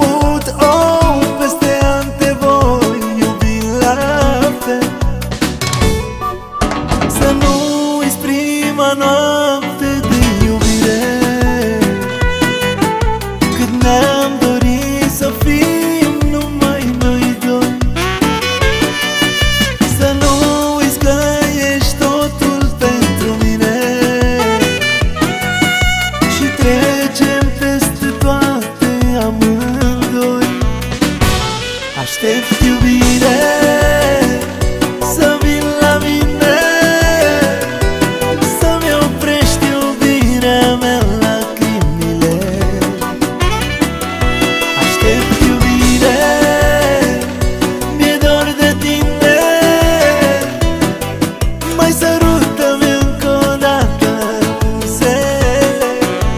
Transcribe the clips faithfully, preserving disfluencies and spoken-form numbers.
început, oh, peste ani te voi iubi la fel. Să nu uiți prima noapte de iubire, cât ne-am dorit să fim numai noi doi. Să nu uiți că ești totul pentru mine și trecem peste toate amândoi. Aștept iubire să vin la mine, să-mi oprești iubirea mea lacrimile. Aștept iubire, mi-e dor de tine, mai sărută-mi încă o dată buzele.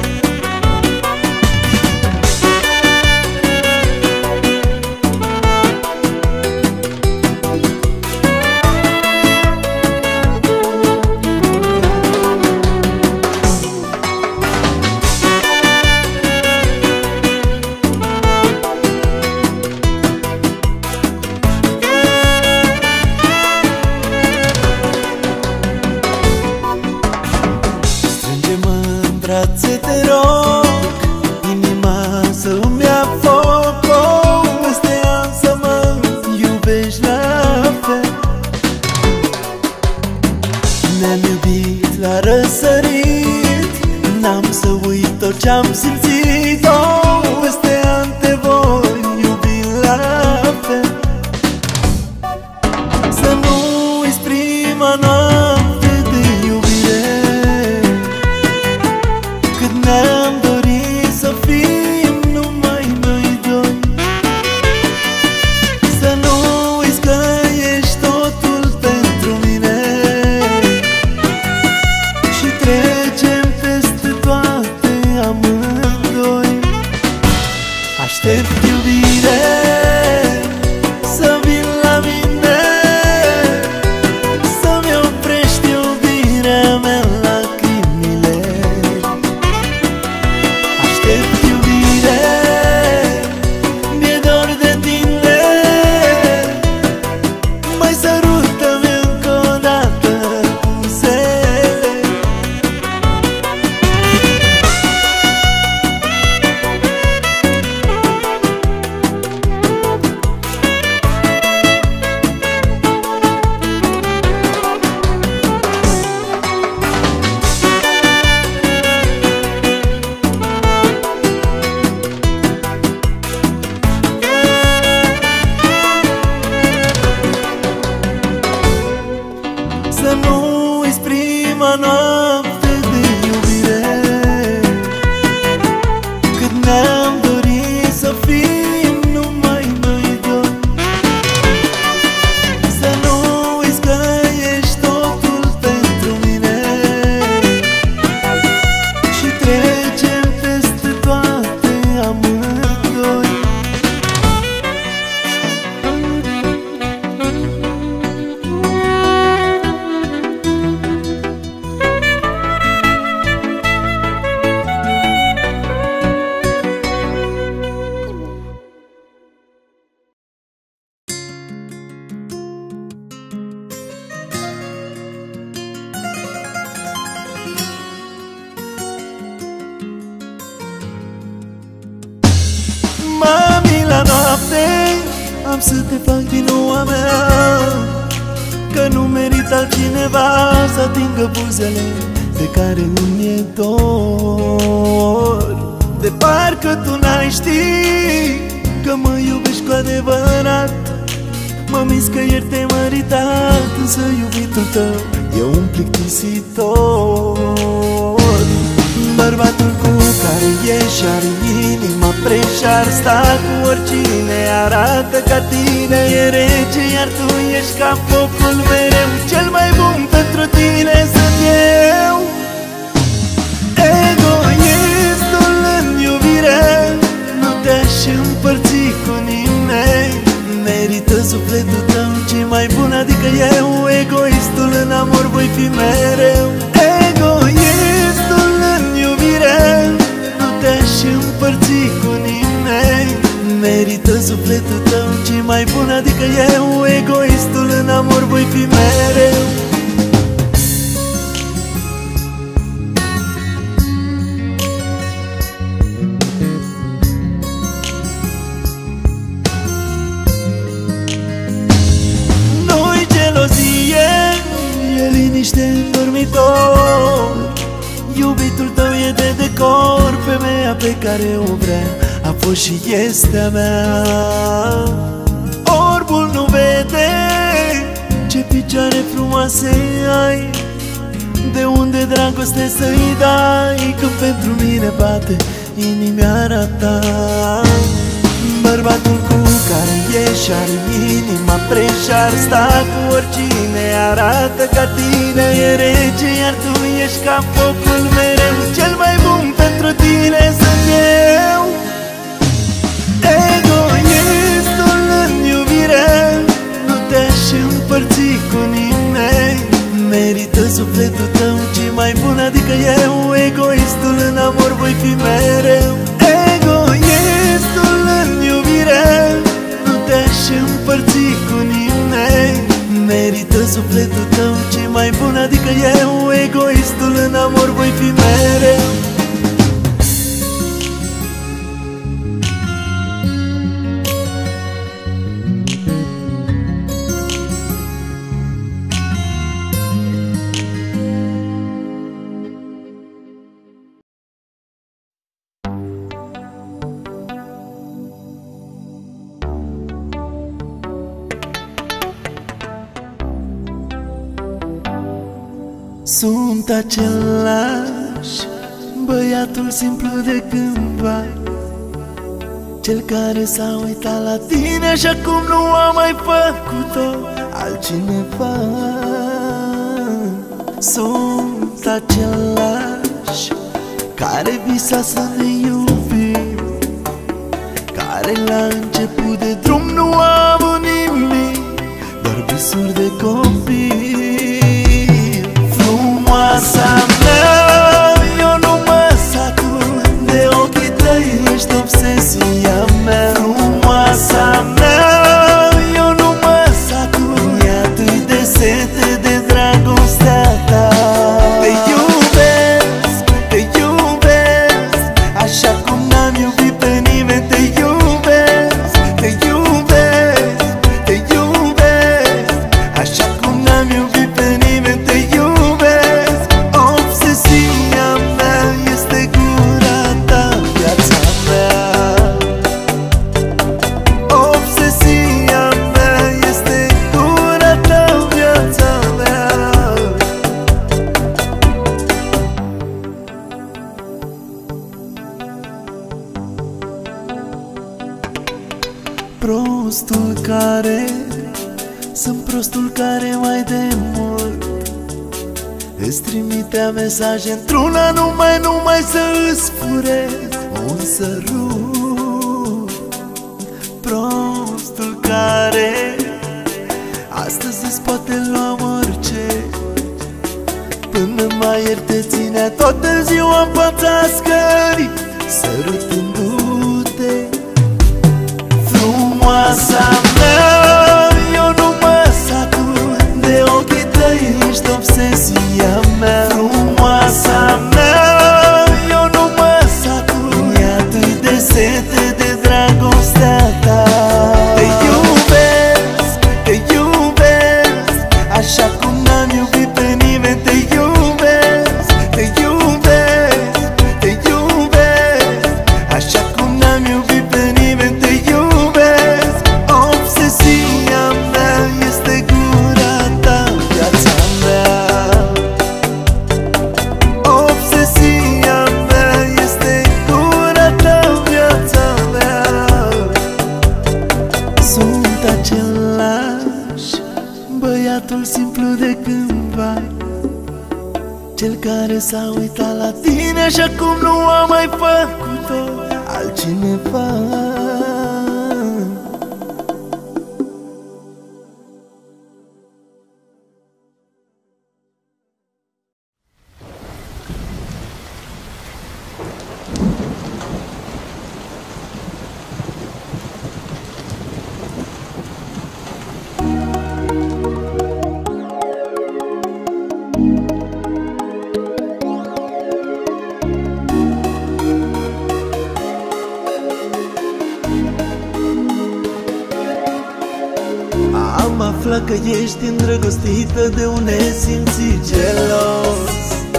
Strânge-mă în brațe, te rog, inima să-mi ia foc, oh, peste ani să mă iubești la fel. Ne-am iubit la răsărit, n-am să uit tot ce-am simțit, oh, peste ani te voi iubi la fel. Să nu uiți prima noapte de iubire, cât ne-am dorit să fim numai noi doi. Să nu uiți că ești totul pentru mine și trecem peste toate amândoi. Aștept iubire să vin la mine, să-mi oprești iubirea mea lacrimile. Aștept iubire, mi-e dor de tine, mai sărută-mi încă o dată buzele. Să nu uiți prima noapte de iubire, cât ne-am dorit să fim numai noi doi. Să nu uiți că ești totul pentru mine și trecem peste toate amândoi. Mami, la noapte am să te fac din nou a mea, că nu merit altcineva să atingă buzele de care nu mi-e dor. De parcă tu n-ai ști că mă iubești cu adevărat. Mă minți că ieri te-ai măritat, însă iubitul tău e un plictisitor. Bărbatul cu care ieși are inima preș, ar sta cu oricine, arată ca tine. E rece, iar tu ești ca focul mereu, cel mai bun pentru tine sunt eu. Egoistul în iubire, nu te-aș împărți cu nimeni. Merită sufletul tău ce mai bun, adică eu. Egoistul în amor voi fi mereu. Egoistul în iubire, nu te-aș împărți cu nimeni. merită sufletul tău ce mai bun, adică eu, egoistul în amor voi fi mereu. Nu-i gelozie, e liniște în dormitor. Iubitul tău e de decor, femeia pe care o vrea a fost și este a mea. Orbul nu vede ce picioare frumoase ai, de unde dragoste să-i dai, când pentru mine bate inimioara ta. Bărbatul cu care ieși are inima preș, ar sta cu oricine, arată ca tine. E rece, iar tu ești ca focul mereu, cel mai bun pentru tine sunt eu. Egoistul în iubire, nu te-aș împărți cu nimeni. Merită sufletul tău ce mai bun, adică eu, egoistul în amor voi fi mereu. Egoistul în iubire, nu te-aș împărți cu nimeni. Merită sufletul tău ce mai bun, adică eu, egoistul în amor voi fi mereu. Sunt același, băiatul simplu de cândva, cel care s-a uitat la tine și acum nu a mai făcut-o altcineva. Sunt același care visa să ne iubim, care la început de drum nu a avut nimic, doar visuri de copii. Frumoasa mea, eu nu mă satur de ochii tăi, ești obsesia mea. Frumoasa mea, eu nu mă satur, e atât de sete de dragostea ta. Te iubesc, te iubesc, așa cum n-am iubit pe nimeni. Te iubesc, te iubesc, te iubesc, așa cum n-am iubit pe nimeni. Te iubesc. Prostul care, sunt prostul care mai de mult îți trimitea mesaje într-una numai, numai să îți fure un sărut. Prostul care astăzi îți poate lua orice, până mai ieri te ținea toată ziua în fața scării, sărutându-te. Frumoasa mea, eu nu mă satur de ochii tăi, ești obsesia mea. Frumoasa mea, eu nu mă satur, e atât de sete de dragostea ta. Te iubesc, te iubesc, așa cum n-am iubit pe nimeni. Te iubesc, te iubesc, te iubesc, așa cum n-am iubit pe nimeni. Te iubesc, obsesia mea este gura ta, viața mea. Obsesia mea este gura ta, viața mea. Sunt același, băiatul simplu de cândva, cel care s-a uitat la tine și acum nu a mai făcut-o altcineva. Am aflat că ești îndrăgostită de un nesimțit gelos.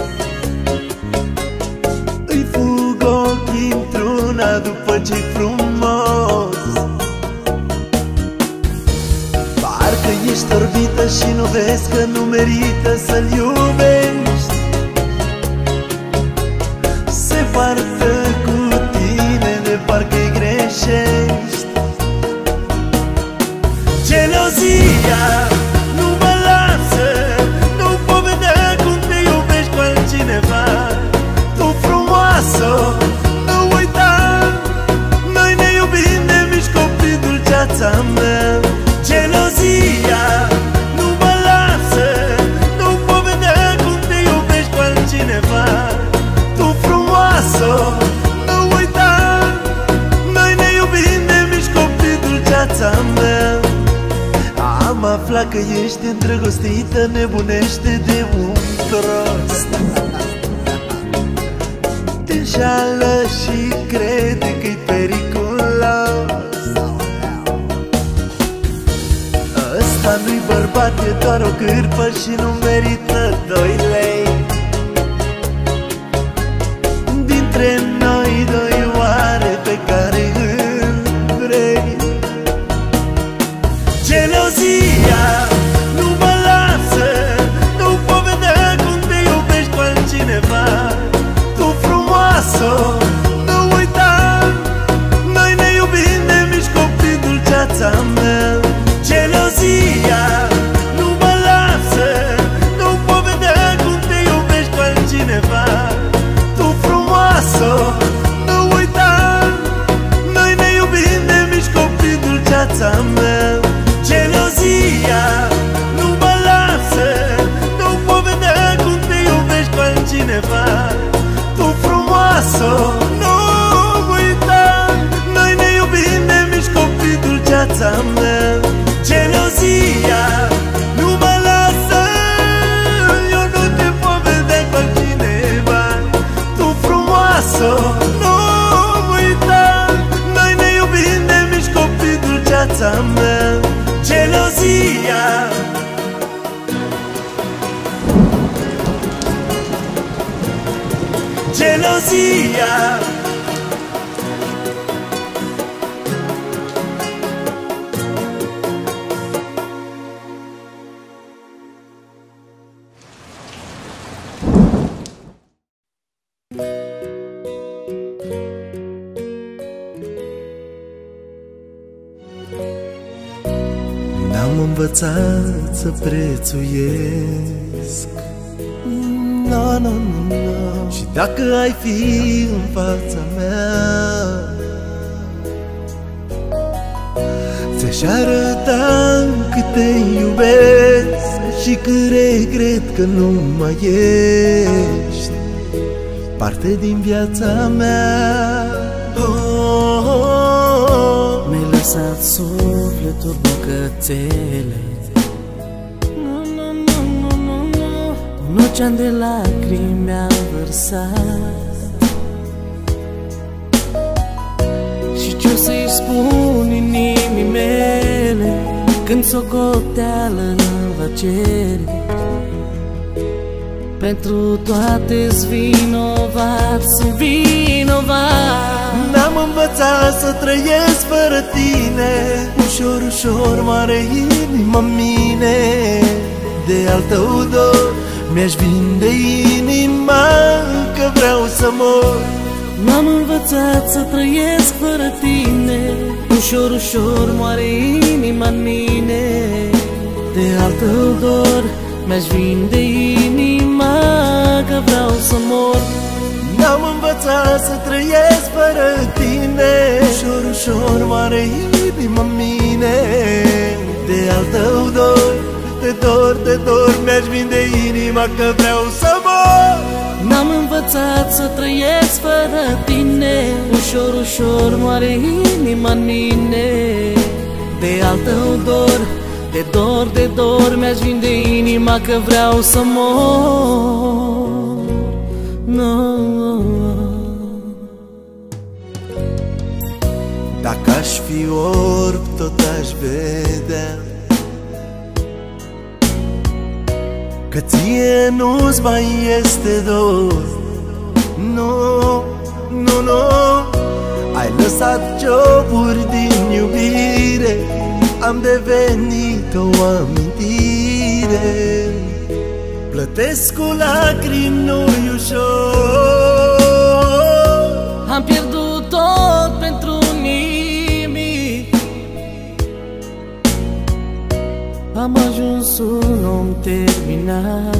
Îi fug ochii într-una după ce-i frumos. Parcă ești orbită și nu vezi că nu merită să-l iubești. Se poartă cu tine de parcă-i greșești. Gelozia nu mă lasă, nu pot vedea cum te iubești cu altcineva. Tu frumoasă, nu uita, noi ne iubim de mici copii, dulceața mea. Gelozia nu mă lasă, nu pot vedea cum te iubești cu altcineva. Tu frumoasă, nu uita, noi ne iubim de mici copii, dulceața mea. Am aflat că ești îndrăgostită, nebunește de un prost. Te înșală și crede că-i periculos. Ăsta nu-i bărbat, e doar o cârpă și nu merită doi lei. Dintre noi doi oare pe care îl vrei? Gelozia nu mă lasă, nu pot vedea cum te iubești cu altcineva. Tu frumoasă, nu uita, noi ne iubim de mici copii, dulceața mea. Gelozia nu mă lasă, nu pot vedea cum te iubești cu altcineva. Tu frumoasă, nu uita, noi ne iubim de mici copii, dulceața mea. Gelozia nu mă lasă, nu pot vedea cum te iubești cu altcineva. Tu frumoasă, nu uita, noi ne iubim de mici copii, dulceața mea. Gelozia nu mă lasă, eu nu te pot vedea cu altcineva. Tu frumoasă, nu uita, noi ne iubim de mici copii, dulceața mea. Gelozia Gelozia N-am învățat să prețuiesc, no, no, no, no. Și dacă ai fi în fața mea, ți-aș arăta cât te iubesc și cât regret că nu mai ești parte din viața mea. Oh, oh, oh. Mi-ai lăsat sufletul bucățele, nu, nu, nu, nu, nu, nu. Un ocean de lacrimi mi-a vărsat. Și ce-o să-i spun inimii mele când socoteală-mi va cere? Pentru toate-s vinovat, sunt vinovat. N-am învățat să trăiesc fără tine, ușor, ușor moare inima mine. De al tău dor mi-aș vinde inima, că vreau să mor. N-am învățat să trăiesc fără tine, ușor, ușor moare inima în mine. De al tău dor mi-aș vinde inima, că vreau să mor. N-am învățat să trăiesc fără tine, ușor, ușor moare inima în mine. De al tău dor, de dor, de dor mi-aș vinde inima, că vreau să mor. N-am învățat să trăiesc fără tine, ușor, ușor moare inima în mine. De al tău dor, de dor, de dor mi-aș vinde inima, că vreau să mor. No. Dacă aș fi orb, tot aș vedea că ție nu-ți mai este dor. Nu, nu, nu, ai lăsat cioburi din iubire, am devenit o amintire. Plătesc cu lacrimi, nu-i ușor. Am pierdut tot pentru nimic, am ajuns un om terminat.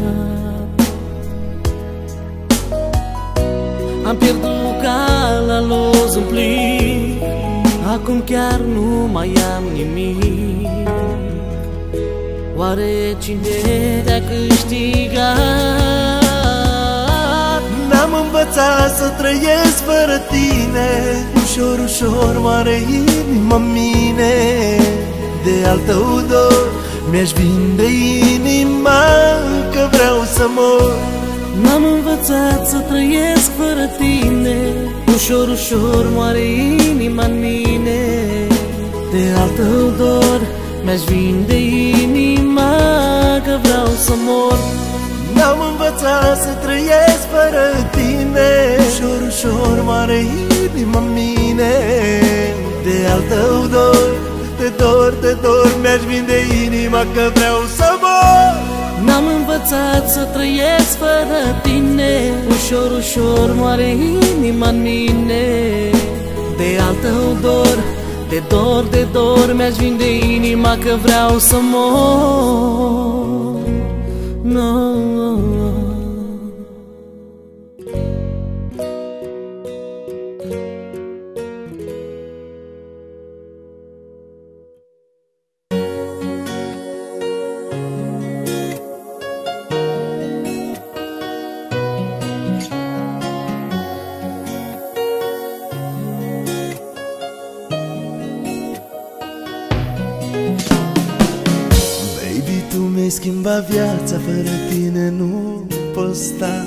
Am pierdut calea los în plic, acum chiar nu mai am nimic. Oare cine te-a câștigat? N-am învățat să trăiesc fără tine, ușor, ușor moare inima mine. De al tău dor mi-aș vinde inima, că vreau să mor. N-am învățat să trăiesc fără tine, ușor, ușor moare inima în mine. De al tău dor mi-aș vinde inima, că vreau să mor. N-am învățat să trăiesc fără tine, ușor, ușor moare inima în mine. De al tău dor, de dor, de dor mi-aș vinde inima, că vreau să mor. N-am învățat să trăiesc fără tine, ușor, ușor moare inima în mine. De al tău dor, de dor, de dor mi-aș vinde inima, că vreau să mor. No, no, no. Tu mi-ai schimbat viața, fără tine nu pot sta.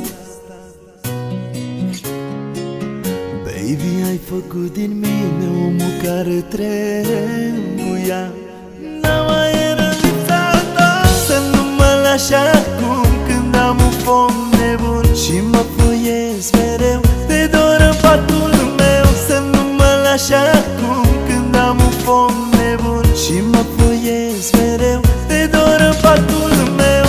Baby, ai făcut din mine omul care trebuia. N-am mai era lipsa ta, să nu mă lași acum când am un foc nebun și mă foiesc mereu de dor în patul meu. Să nu mă lași acum când am un foc nebun și mă foiesc mereu de dor în patul meu.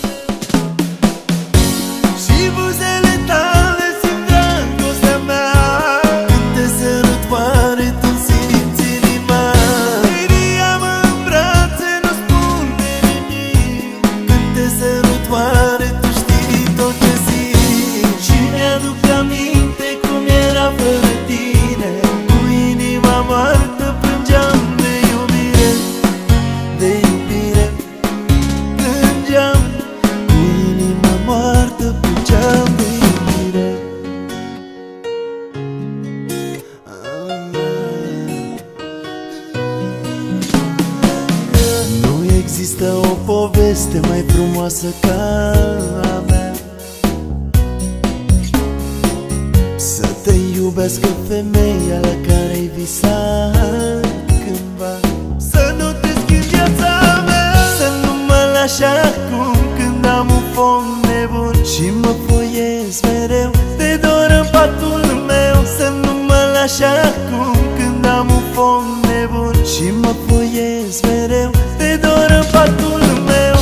Și buzele tale simt dragostea mea, când te sărut oare tu simți inima. Iria-mă în brațe, nu spune nimic, când te sărut oare tu știi tot ce zic. Și mi-aduc aminte cum era fără tine, cu inima moartă plângeam de iubire, de iubire. Plângeam cu inima moartă, plângeam de iubire. Nu există o poveste mai frumoasă ca a mea, să te iubească femeia la care ai visat cândva. Să nu te schimbi viața mea, să nu mă lași acum când am un foc nebun și mă foiesc mereu de dor în patul meu. Să nu mă lași acum când am un foc nebun și mă foiesc mereu de dor în patul meu.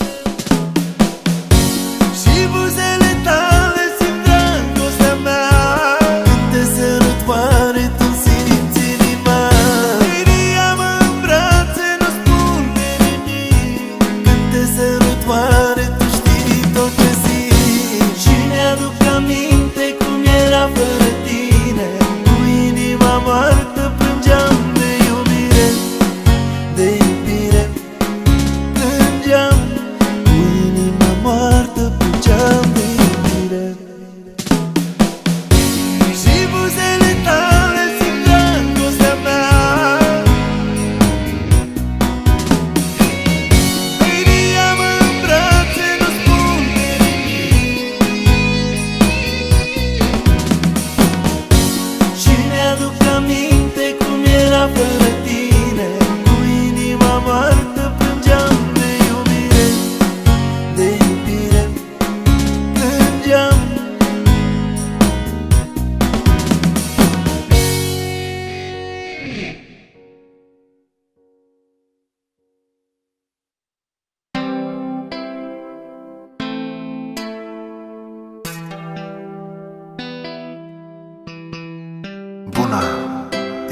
Și buzele tale simt dragostea mea, când te sărut oare tu simți inima. Iria-mă în brațe, nu spune nimic, când te sărut oare tu știi tot ce zic. Și mi-aduc aminte cum era fără tine, cu inima moartă plângeam de iubire, de iubire.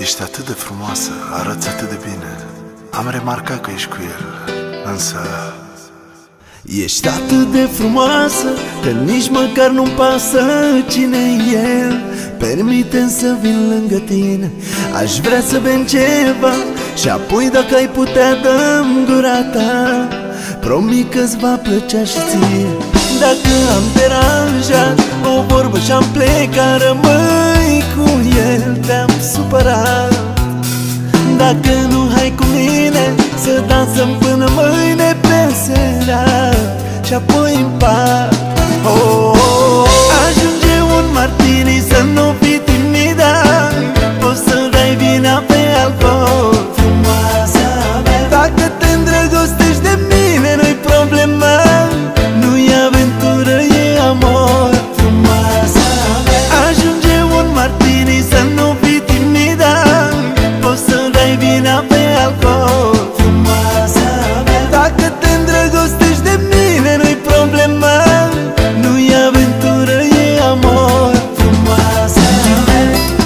Ești atât de frumoasă, arăți atât de bine. Am remarcat că ești cu el, însă... Ești atât de frumoasă că nici măcar nu-mi pasă cine-i el. Permite-mi să vin lângă tine, aș vrea să bem ceva și apoi dacă ai putea dă-mi gura ta. Promit că-ți va plăcea și ție. Dacă am deranjat o vorbă și-am plecat, rămâi cu el, te-am supărat. Dacă nu hai cu mine să dansăm până mâine pe seara și apoi în pat. Oh, oh, oh. Ajunge un martini să nu fii timidă, poți să dai vina pe alcool, frumoasa mea. Dacă te îndrăgostești de mine nu-i problemă, nu-i aventură, e amor, frumoasa mea. Ajunge un martini să nu fii timidă, poți să dai vina pe alcool, frumoasa mea. Dacă te îndrăgostești de mine nu-i problemă, nu-i aventură, e amor, frumoasa mea.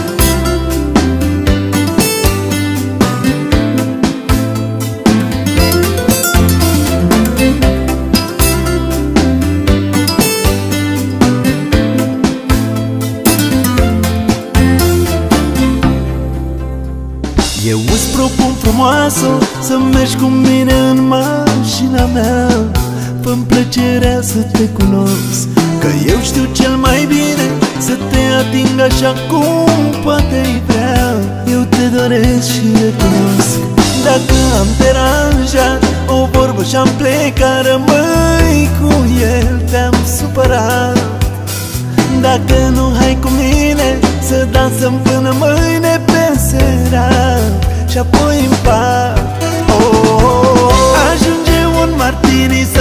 Eu îți propun, frumoasă, să mergi cu mine în mașina mea. Fă-mi plăcerea să te cunosc, că eu știu cel mai bine să te ating așa cum poate-i vrea. Eu te doresc și recunosc. Dacă am deranjat o vorbă și-am plecat, rămâi cu el, te-am supărat. Dacă nu hai cu mine să dansăm până mâine pe seara și apoi în pat. Oh, oh, oh. Ajunge un martini să